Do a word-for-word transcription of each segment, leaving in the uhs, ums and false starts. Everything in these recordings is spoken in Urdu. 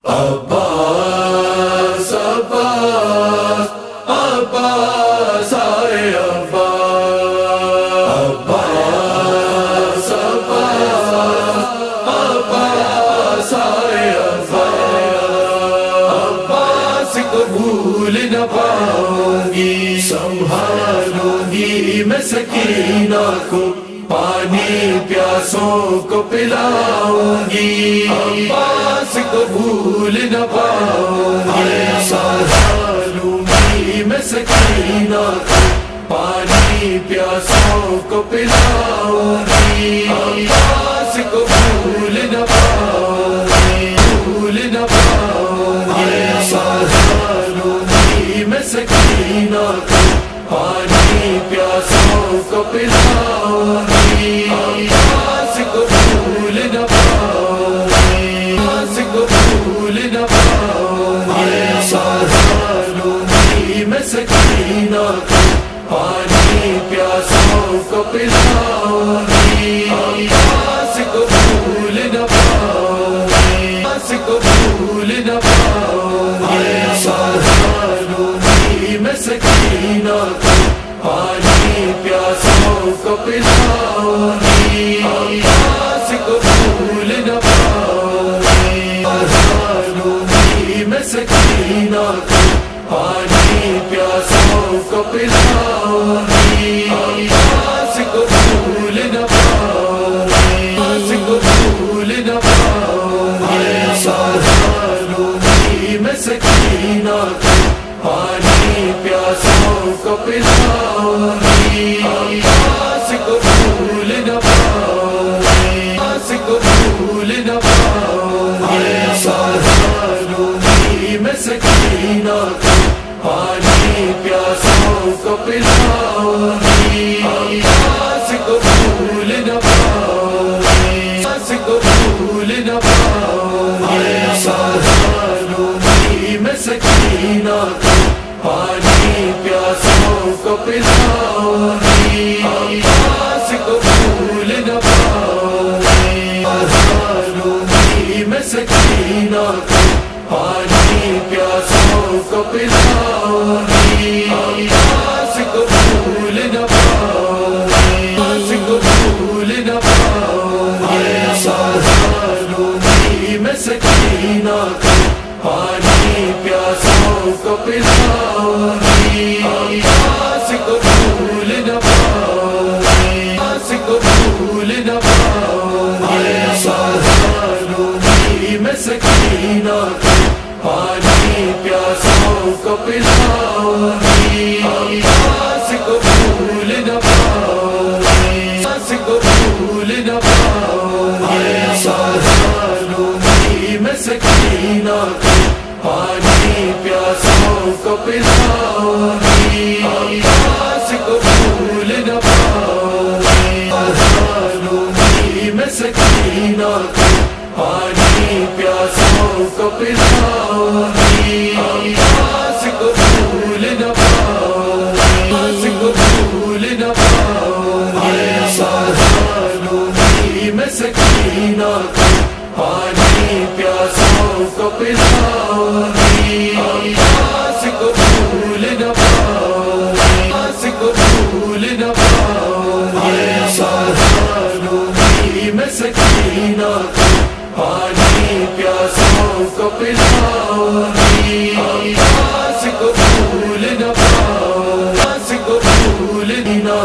عباس عباس عباس آئے عباس عباس عباس آئے عباس کو بھول نہ پاؤں گی، سنبھالوں گی میں سکینہ کو، پانی پیاسوں کو پلاؤں گی، عباس کو بھول نہ پاؤں گی، سنبھالوں گی میں سکینہ کو، پانی پیاسوں کو پلاؤں گی، عباس کو بھول نہ پاؤں گی، بھول نہ پاؤں گی، سنبھالوں گی میں سکینہ کو، پانی پیاسوں کو پلاؤں گی، عباس کو بھول نہ پاؤں گی، عباس کو بھول نہ پاؤں گی، سنبھالوں گی میں سکینہ کو، پانی پیاسوں کو پلاؤں گی، عباس کو بھول نہ پاؤں گی، عباس کو بھول نہ پاؤں گی، سنبھالوں گی میں سکینہ کو، پانی پیاسوں کو پلاؤں گی، عباس کو بھول نہ پاؤں گی، سنبھالوں گی میں سکینہ کو، پانی پیاسوں کو پلاؤں گی، عباس کو بھول نہ پاؤں گی، عباس کو بھول نہ پاؤں گی، سنبھالوں گی میں سکینہ کو، پانی پیاسوں کو پلاؤں گی، عباس کو بھول نہ پاؤں گی، عباس کو بھول نہ پاؤں گی، سنبھالوں گی میں سکینہ کو، پانی پیاسوں کو پلاؤں گی، عباس کو بھول نہ پاؤں گی، عباس کو بھول نہ پاؤں گی، سنبھالوں گی میں سکینہ کو، پانی پیاسوں کو پلاؤں گی، عباس کو بھول نہ پاؤں گی، سنبھالوں گی میں سکینہ کو، پانی پیاسوں کو پلاؤں گی، عباس کو بھول نہ پاؤں گی، عباس کو بھول نہ پاؤں گی، سنبھالوں گی میں سکینہ کو، پانی پیاسوں کو پلاؤں گی، عباس کو بھول نہ پاؤں گی، عباس کو بھول نہ پاؤں گی، سنبھالوں گی میں سکینہ کو، پانی پیاسوں کو پلاؤں گی، عباس کو بھول نہ پاؤں گی، عباس کو بھول نہ پاؤں گی، سنبھالوں گی میں سکینہ کو، پانی پیاسوں کو پلاؤں گی، عباس کو بھول نہ پاؤں گی، سنبھالوں گی میں سکینہ کو، پانی پیاسوں کو پلاؤں گی، عباس کو بھول نہ پاؤں گی، عباس کو بھول نہ پاؤں گی، سنبھالوں گی میں سکینہ کو، پانی پیاسوں کو پلاؤں گی، عباس کو بھول نہ پاؤں گی، عباس کو بھول نہ پاؤں گی، سنبھالوں گی میں سکینہ کو، پانی پیاسوں کو پلاؤں گی، عباس کو بھول نہ پاؤں گی، عباس کو بھول نہ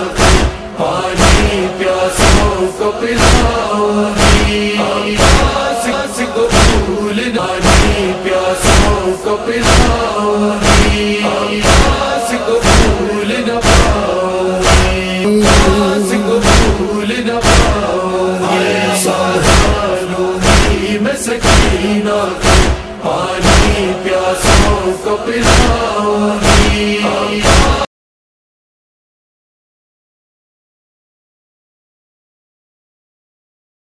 پانی پیاسوں کو پلاؤں گی، عباس کو بھول نہ پانی پیاسوں کو پلاؤں گی، عباس کو بھول نہ پاؤں گی، عباس کو بھول نہ پاؤں گی، سنبھالوں گی میں سکینہ کو، پانی پیاسوں کو پلاؤں گی۔